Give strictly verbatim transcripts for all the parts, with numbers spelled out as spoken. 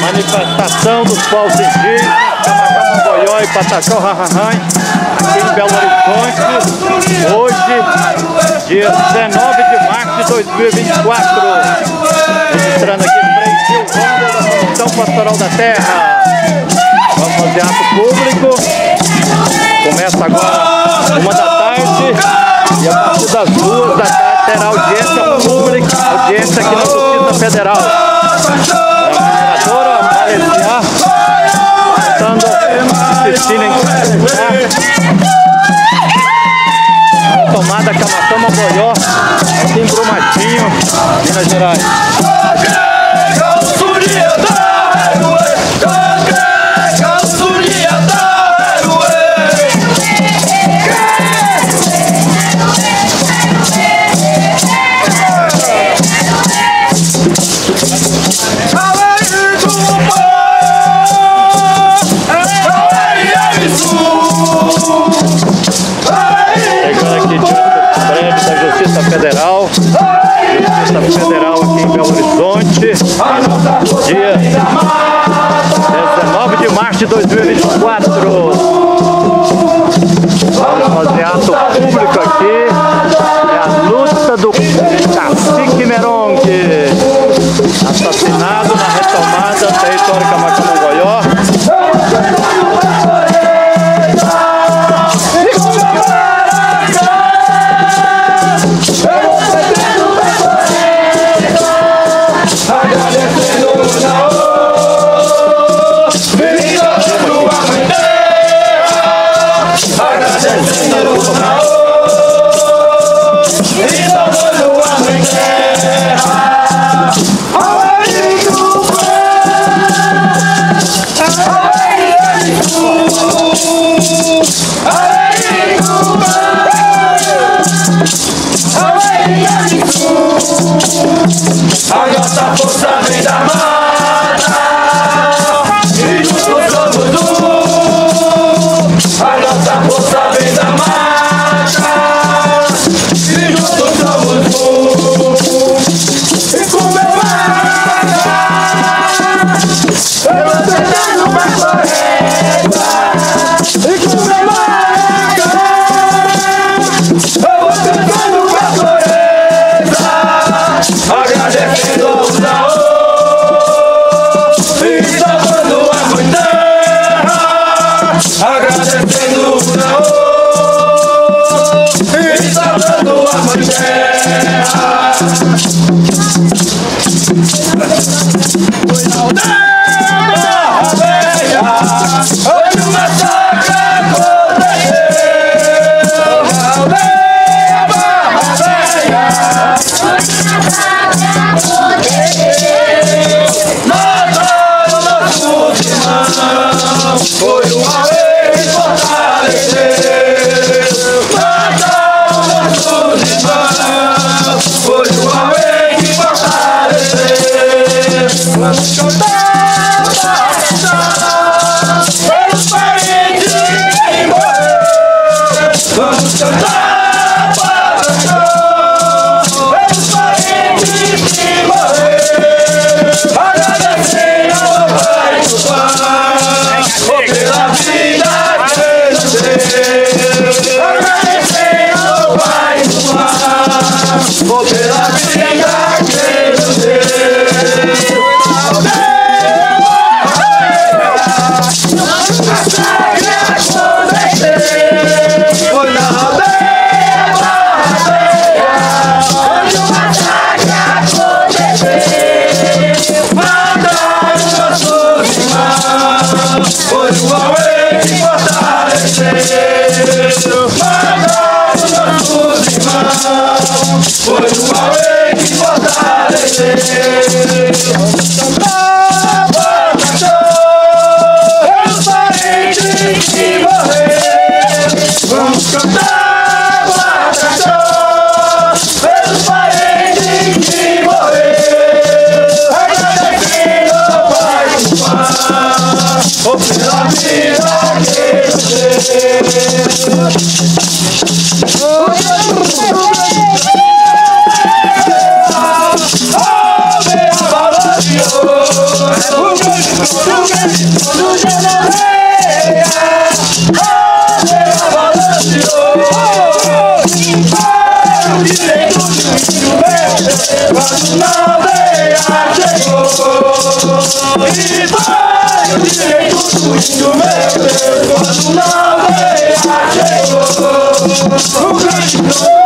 Manifestação dos povos indígenas, Camacama, Goió e Pataxó, Rahanhai, aqui em Belo Horizonte, hoje, dia dezenove de março de dois mil e vinte e quatro. Registrando aqui Frei Silvando da Comissão Pastoral da Terra. Vamos fazer ato público. Começa agora uma da tarde e a partir das duas da tarde terá audiência pública, audiência aqui na Justiça Federal. A vereadora Valenciar, tentando insistir em tomada Camacama, Goió, aqui em Brumadinho, Minas Gerais. Federal, Justiça Federal aqui em Belo Horizonte, dia dezenove de março de dois mil e vinte e quatro. Vamos fazer ato público aqui, é a luta do Cacique Merongue, assassinado na retomada do território Camacama, Goió. A nossa força vem da mata e juntos somos um. A nossa força vem da mata e juntos somos um. E com meu marca eu vou tentando uma correta. E com meu marca eu vou tentando uma correta. Agradecendo o Zaô e salvando a mãe terra. Agradecendo o Zaô e salvando a mãe terra. Foi na aldeia, onde o massacre aconteceu. Na aldeia, barra velha. Mataram nossos irmãos, foi o Aue que fortaleceu. Mataram nossos irmãos, foi o Aue que fortaleceu. Vamos cantar, cantar, pelos parentes que morreram. Vamos cantar, cantar. Agradecendo ao Pai do Pai pela vida que nos deu. Agradecendo ao Pai do Pai pela vida que nos deu. Nosso massacre aconteceu. Foi na aldeia, barra velha, onde o massacre aconteceu. Mataram nossos irmãos, foi o Aue que fortaleceu. Mataram nossos irmãos, foi o Aue que fortaleceu. Cantava, cantou, pelos parentes que morreram. Vamos cantar, cantou, pelos parentes que morreram. Agradecendo ao Pai do Pai pela vida que nos deu. Oh, meu valor. o grande trono, o grande trono de Neveia, a balanceou, o direito do índio meu, quando na aldeia chegou, e vai o direito do índio meu, quando na aldeia chegou, o grande trono.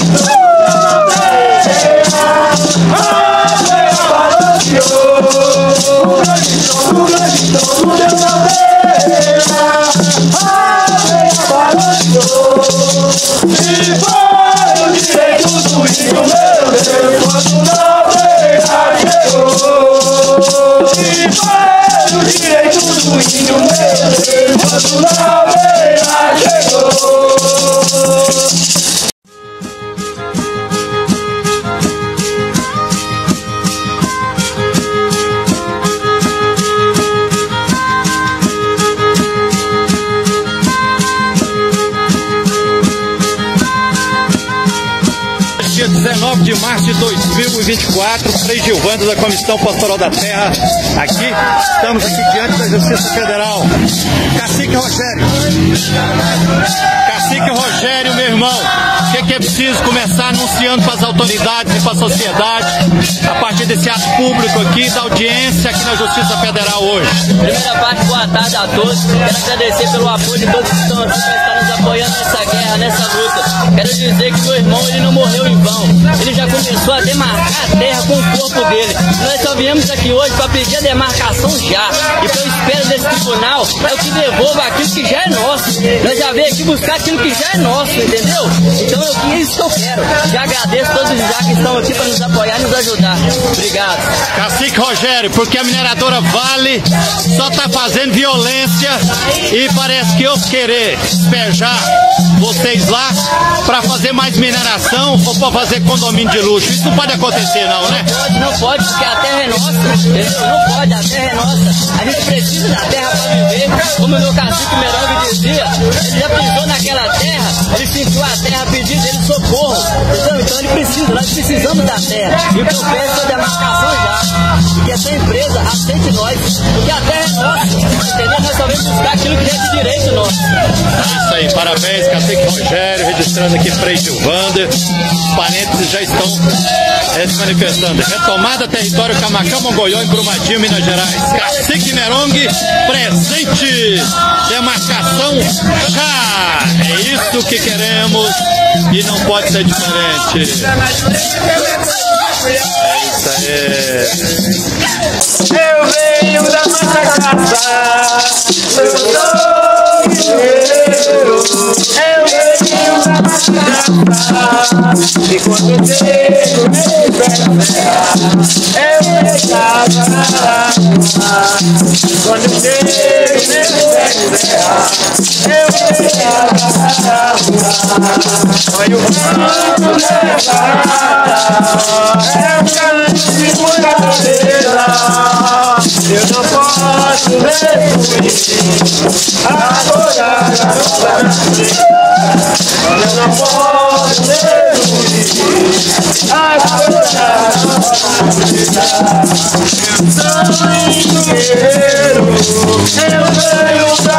O grande trono de Neveia, a balanceou, e foi o direito do índio meu Deus, quando na aldeia chegou, e foi o direito do índio meu Deus, quando na aldeia chegou. Dia dezenove de março de dois mil e vinte e quatro, Frei Gilvando da Comissão Pastoral da Terra. Aqui, estamos aqui diante da Justiça Federal. Cacique Rogério. Cacique Rogério, meu irmão, o que, que é preciso começar anunciando para as autoridades e para a sociedade, a partir desse ato público aqui, da audiência aqui na Justiça Federal hoje? Primeira parte, boa tarde a todos. Quero agradecer pelo apoio de todos que estão aqui para estar nos apoiando nessa guerra, nessa luta. Quero dizer que meu irmão, ele não morreu em vão. Ele já começou a demarcar a terra com o corpo dele. Nós só viemos aqui hoje para pedir a demarcação já. E o que eu espero desse tribunal é o que devolva aquilo que já é nosso. Nós já veio aqui buscar aquilo que já é nosso, entendeu? Então é isso que eu quero. Já agradeço todos os já que estão aqui para nos apoiar e nos ajudar. Obrigado. Cacique Rogério, porque a mineradora Vale só está fazendo violência e parece que eu querer despejar vocês lá para fazer mais mineração ou para fazer condomínio de luxo. Isso não pode acontecer não, né? Não pode, não pode, porque a terra é nossa, entendeu? Não pode, a terra é nossa. A gente precisa da terra para viver. Como o meu cacique Merongue dizia, ele já pisou naquela terra, ele sentiu a terra pedindo dele socorro, entendeu? Então ele precisa, nós precisamos da terra. E o que eu peço é a demarcação já, que essa empresa aceite nós, porque a terra é nossa, entendeu? Nós só vamos buscar aquilo que é de direito nosso. É isso aí, parabéns, Cacique Rogério, registrando aqui Frei Gilvando. Os parentes já estão é, se manifestando. Retomada território Camacão, Mongoió, em Brumadinho, Minas Gerais. Cacique Merongue, presente. Demarcação já. É isso que queremos e não pode ser diferente. É isso aí. Eu venho da nossa casa, eu sou guerreiro. Eu venho da nossa casa, e quando eu chego nesse terra, eu deixava na rua. Quando eu chego nesse terra, eu deixava na rua. Olha o canto levar, é o canto de muita beleza. Eu não posso resumir agora a nossa vida. Eu não posso resumir agora a nossa vida. Eu sou um guerreiro, eu venho da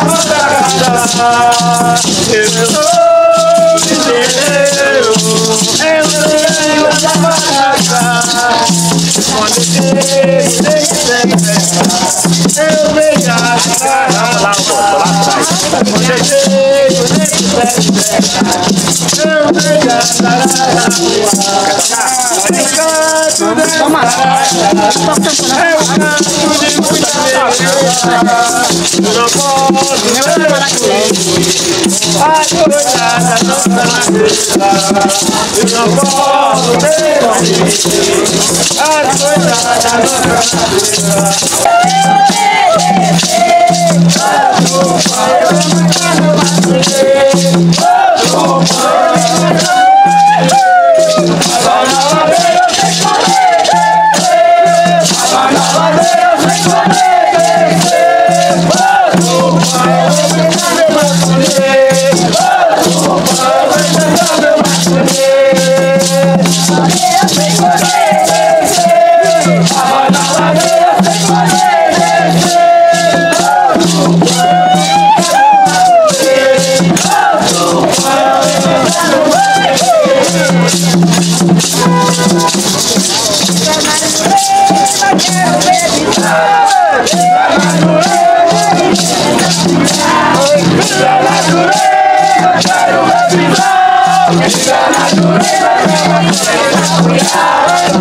rodada. Eu sou guerreiro, eu venho da rodada. Quando eu chego nesse terra, eu venho a rodada. Quando eu chego nesse terra, eu venho a rodada. É o canto da casa, é o canto de muita beleza. Eu não posso resistir a coisa da nossa vida. Eu não posso resistir a coisa da nossa vida. Vem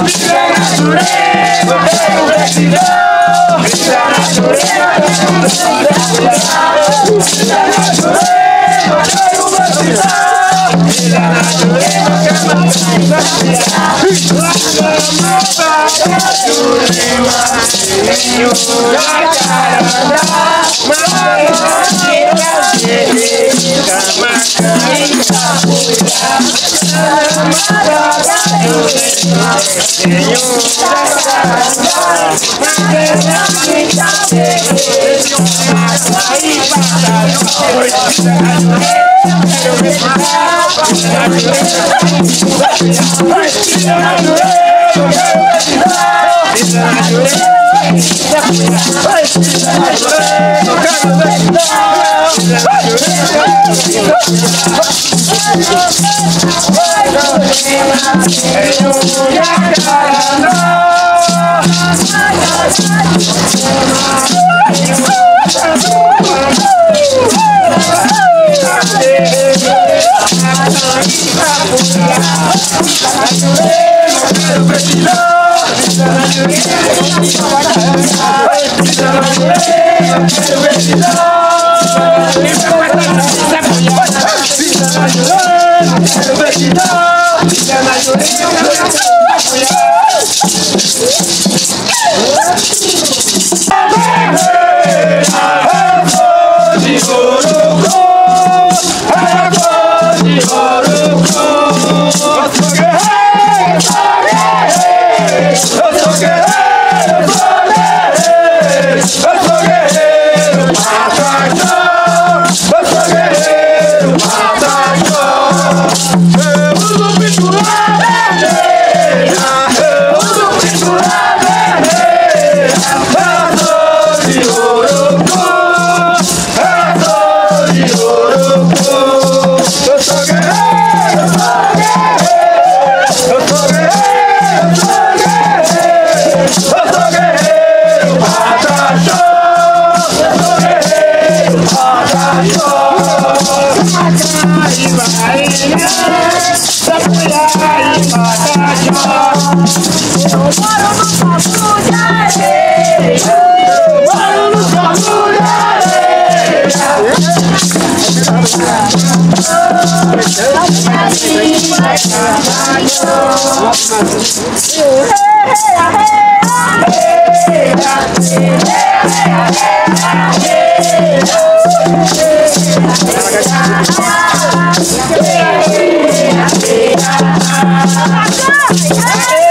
Hey!